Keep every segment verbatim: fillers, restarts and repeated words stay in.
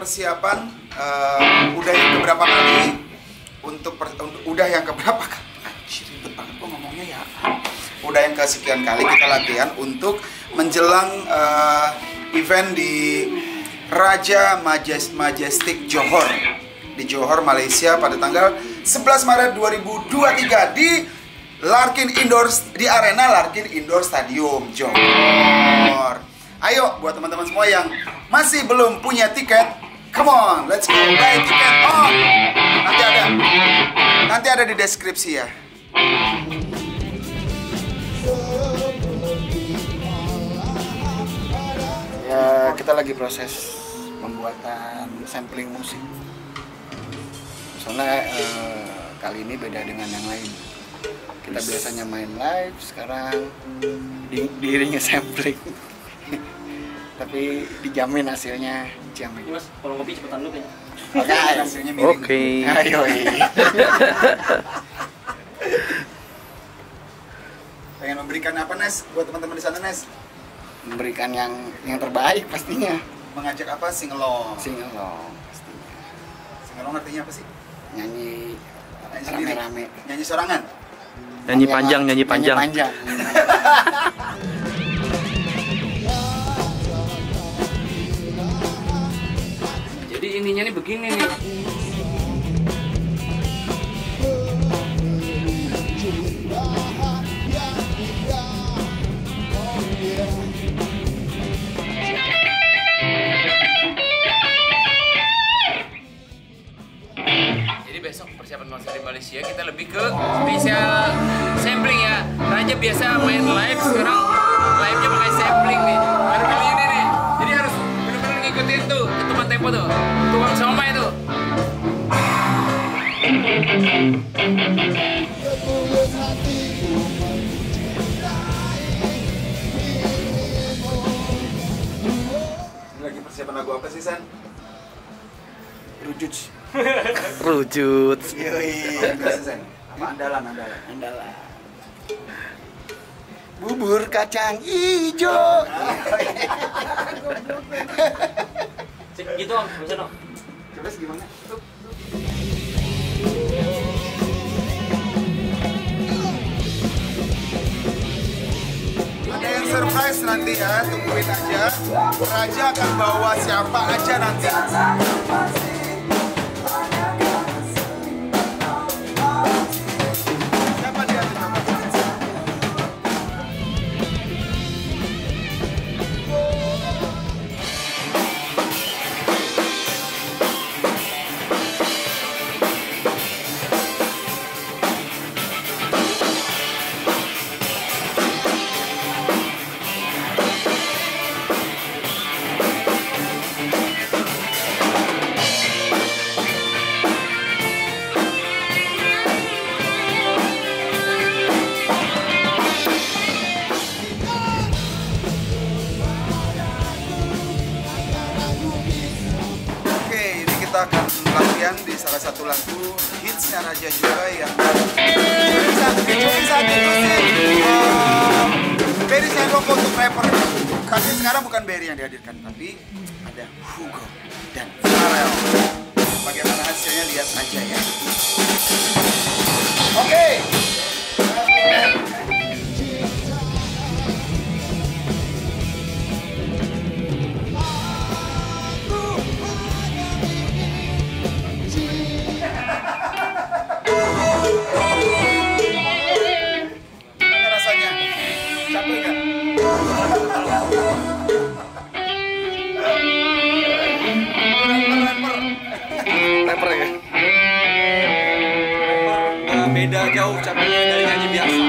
persiapan uh, udah yang keberapa kali untuk, per, untuk udah yang keberapa kali anjir ribet banget gua ngomongnya ya udah yang kesekian kali kita latihan untuk menjelang uh, event di Raja Majest, Majestic Johor di Johor, Malaysia pada tanggal sebelas Maret dua ribu dua puluh tiga di Larkin Indoor, di arena Larkin Indoor Stadium Johor. Ayo buat teman-teman semua yang masih belum punya tiket, come on, let's go buy tiket on. Nanti ada, nanti ada di deskripsi ya. Ya kita lagi proses pembuatan sampling musik. Soalnya eh, kali ini beda dengan yang lain. Kita biasanya main live, sekarang di, diiringi sampling. Tapi dijamin hasilnya jamin. Mas, kalau ngopi cepetan dulu kayaknya. Oke, hasilnya miring. Oke. Ayo. Pengen memberikan apa, Nes? Buat teman-teman di sana, Nes? Memberikan yang yang terbaik pastinya. Mengajak apa? Singelong. Singelong pastinya. Singelong artinya apa sih? Nyanyi nyanyi sendiri. Rame. Nyanyi sorangan. Nyanyi panjang, nyanyi panjang. Nyanyi panjang. Jadi ininya nih begini nih. Jadi besok persiapan konser di Malaysia kita lebih ke spesial sampling ya. Raja biasa main live, sekarang live-nya pakai sampling nih. Baru kali ini nih. Jadi harus benar-benar ngikutin tuh ketukan tempo tuh. Tuang somai tuh. Ini lagi persiapan lagu apa sih, San? Rujut. Rujut. Yoi, biasa, San. Apa andalan, andalan? Andalan. Bubur kacang hijau. Cek gitu om, bisa dong. Coba gimana? Ada yang surprise nanti ya, tungguin aja. Raja akan bawa siapa aja nanti. Siapa dia tuh? Kita akan latihan di salah satu lagu hitsnya Raja juga yang kecuali saat itu sih uh, Berry Sendok untuk rapper. Tapi sekarang bukan Berry yang dihadirkan, tapi ada Hugo dan Farel. Bagaimana hasilnya lihat aja ya. Oke. Okay. Rapper ya? Beda jauh capeknya dari nyanyi biasa.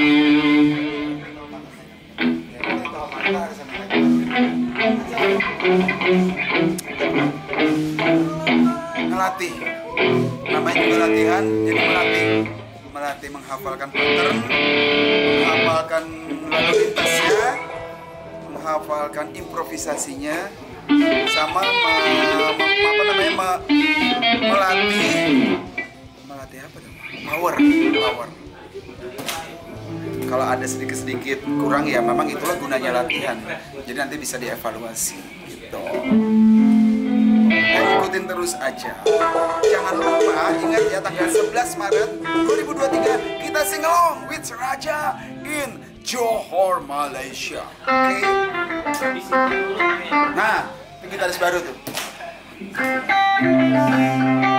Ngelatih, namanya juga latihan, jadi melatih, melatih menghafalkan pattern, menghafalkan lalu lintasnya, menghafalkan improvisasinya, sama me, me, apa namanya me, melatih, melatih apa dong? Power, power. Kalau ada sedikit-sedikit kurang ya memang itulah gunanya latihan. Jadi nanti bisa dievaluasi gitu. Dan ikutin terus aja. Jangan lupa, ingat ya tanggal sebelas Maret dua ribu dua puluh tiga kita singalong with Raja in Johor, Malaysia. Oke. Okay? Nah, itu gitaris baru tuh.